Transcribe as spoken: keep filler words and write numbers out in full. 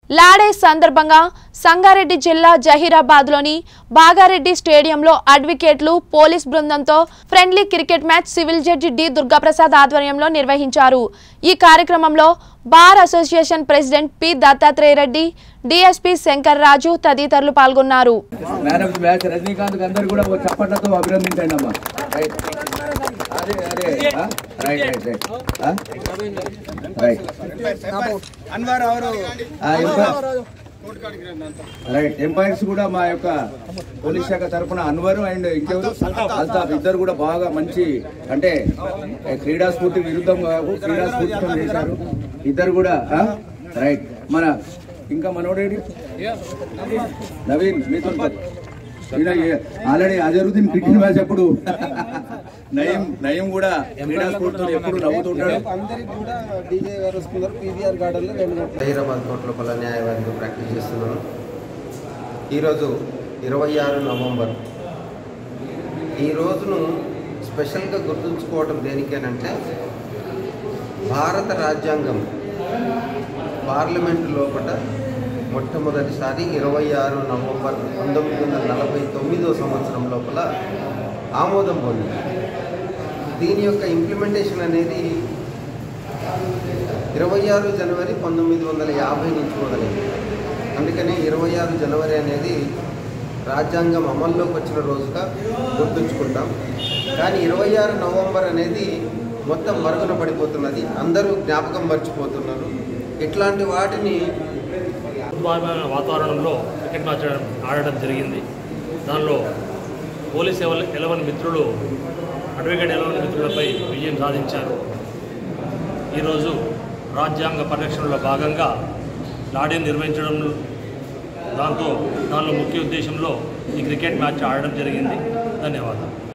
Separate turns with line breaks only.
లాడే సందర్భంగా సంగారెడ్డి జిల్లా జహీరాబాద్లోని బాగారెడ్డి స్టేడియంలో అడ్వకేట్లు పోలీస్ బృందంతో friendly cricket match civil judge D Durgaprasad ఆధ్వర్యంలో నిర్వహించారు। ఈ కార్యక్రమంలో bar association president P Dattatreya Reddy, DSP Shankar Raju తదితరులు పాల్గొన్నారు।
Man of the match Rajinikanth అందరూ కూడా ఒక చప్పట్లతో అభినందించండి అమ్మా। రైట్ అరే అరే right right right right Anwar అవరు రైట్ ఎంపైర్స్ కూడా మా యొక్క పోలీస్ శాఖ తరఫున అన్వర్ అండ్ ఇంకెవరు అల్తాఫ్ ఇద్దరు కూడా బాగా మంచి అంటే క్రీడా స్ఫూర్తి విరుద్ధంగా క్రీడా స్ఫూర్తితో చేశారు ఇద్దరు కూడా రైట్। మన ఇంకా మనోడేడి నవీన్ మీతో ఆల్రెడీ అజరుద్దీన్ క్రికెట్ మ్యాచ్ అప్పుడు నయం నయం కూడా క్రీడా స్ఫూర్తితో ఎప్పుడు నవ్వుతుంటాడు।
హైదరాబాద్ కోర్టు లోపల న్యాయవాదిగా ప్రాక్టీస్ చేస్తున్నాను। ఈరోజు ఇరవై ఆరు నవంబర్ ఈ రోజును స్పెషల్గా గుర్తుంచుకోవడం దేనికేనంటే భారత రాజ్యాంగం పార్లమెంటు లోపల మొట్టమొదటిసారి ఇరవై ఆరు నవంబర్ పంతొమ్మిది వందల నలభై తొమ్మిదో సంవత్సరం లోపల ఆమోదం పొందింది। దీని యొక్క ఇంప్లిమెంటేషన్ అనేది ఇరవై ఆరు జనవరి పంతొమ్మిది వందల యాభై నుంచి మొదలైంది। అందుకని ఇరవై ఆరు జనవరి అనేది రాజ్యాంగం అమల్లోకి వచ్చిన రోజుగా గుర్తుంచుకుంటాం। కానీ ఇరవై ఆరు నవంబర్ అనేది మొత్తం మరుగున పడిపోతున్నది, అందరూ జ్ఞాపకం మర్చిపోతున్నారు। ఇట్లాంటి వాటిని
వాతావరణంలో క్రికెట్ మ్యాచ్ ఆడడం జరిగింది। దానిలో పోలీస్ ఎలవన్ మిత్రులు అడ్వకేట్ ఎలవన్ మిత్రులపై విజయం సాధించారు। ఈరోజు రాజ్యాంగ పరిరక్షణలో భాగంగా లాడీ నిర్వహించడం దాంతో దానిలో ముఖ్య ఉద్దేశంలో ఈ క్రికెట్ మ్యాచ్ ఆడడం జరిగింది। ధన్యవాదాలు।